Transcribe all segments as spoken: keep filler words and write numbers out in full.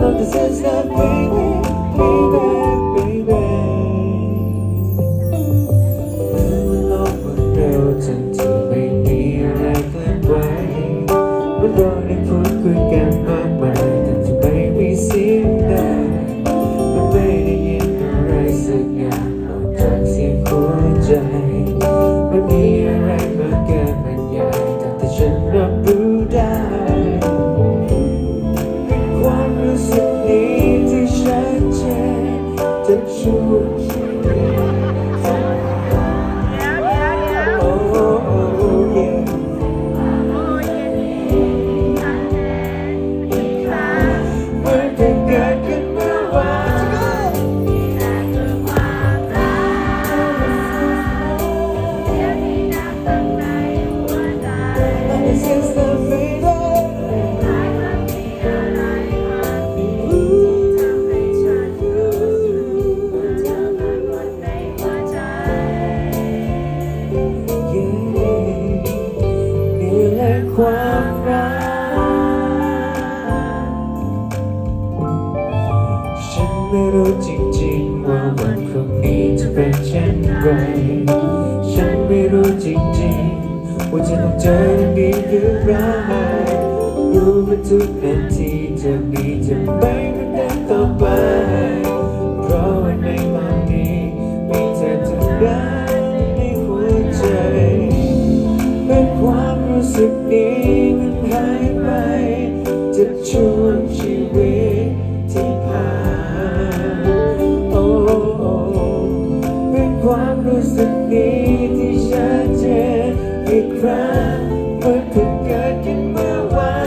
know this is love, baby, baby, baby. มันโลกมันเร็วจนที่ไม่มีอะไรเคลื่อนไหวมันเราได้พูดคุยกันมากมายแต่ที่ไม่มีเสียงดังมันไม่ได้ยินอะไรสักอย่างนอกจากเสียงหัวใจมันมีอะไรมากเกินบรรยายแต่ที่ฉันรับรู้ได้ความรู้สึกนี้ที่ชัดเจนจะช่วยความรักฉันไม่รู้จริงๆว่าวันพรุ่งนี้จะเป็นเช่นไรฉันไม่รู้จริงๆว่าจะต้องเจอดีหรือร้ายรู้ว่าทุกนาทีจะมีจะไม่เหมือนเดิมต่อไปเพราะวันในตอนนี้มีเธอเท่านั้นในหัวใจเป็นความรู้สึกนี้มันหายไปจะช่วงชีวิตที่ผ่านโอ้เป็นความรู้สึกนี้ที่ชัดเจนอีกครั้งเมื่อเพิ่งเกิดขึ้นเมื่อวาน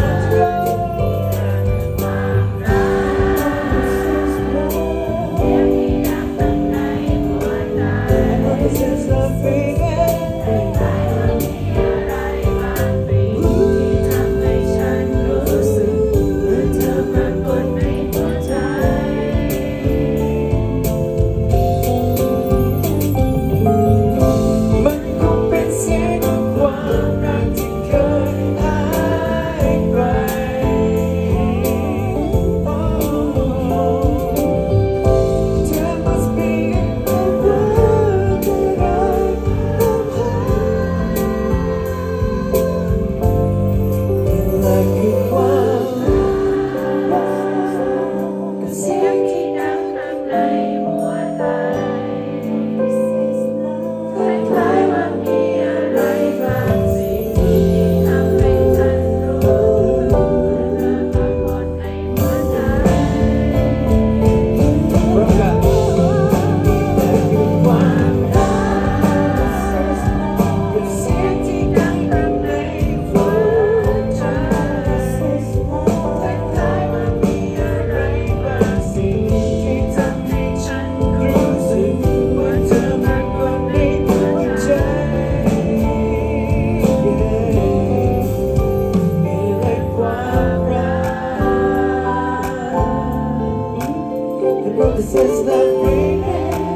This is love, baby.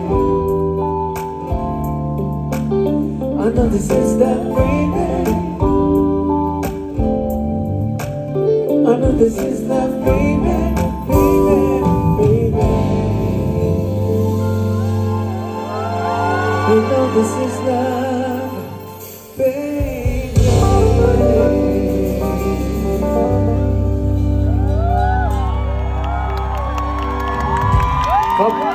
I know this is love, baby. I know this is love, baby, baby, baby. You know this is love, baby. Come on.